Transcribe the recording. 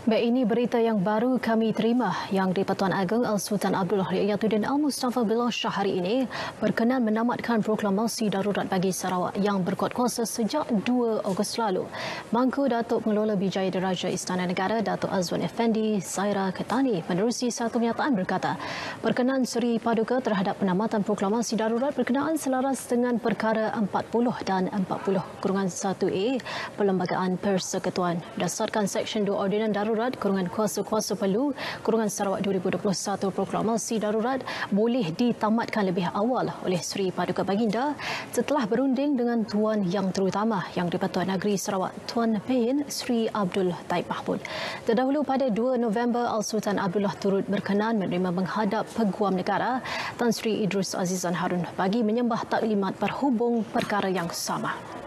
Baik, ini berita yang baru kami terima yang di-Pertuan Agong Al-Sultan Abdullah Riyatuddin Al-Mustafa Billah Shah hari ini berkenan menamatkan proklamasi darurat bagi Sarawak yang berkuat kuasa sejak 2 Ogos lalu. Mangku Datuk Pengelola Bijaya Diraja Istana Negara Datuk Azwan Effendi Zaira Ketani menerusi satu kenyataan berkata, berkenan Seri Paduka terhadap penamatan proklamasi darurat berkenaan selaras dengan perkara 40 dan 40-1A Perlembagaan Persekutuan. Berdasarkan Seksyen 2 Ordinan Darurat Kurungan Kuasa-Kuasa Perlu Kurungan Sarawak 2021, proklamasi darurat boleh ditamatkan lebih awal oleh Seri Paduka Baginda setelah berunding dengan Tuan Yang Terutama Yang di-Pertuan Negeri Sarawak Tuan Pehin Seri Abdul Taib Mahmud. Terdahulu pada 2 November, Al-Sultan Abdullah turut berkenan menerima menghadap Peguam Negara Tan Sri Idrus Azizan Harun bagi menyembah taklimat berhubung perkara yang sama.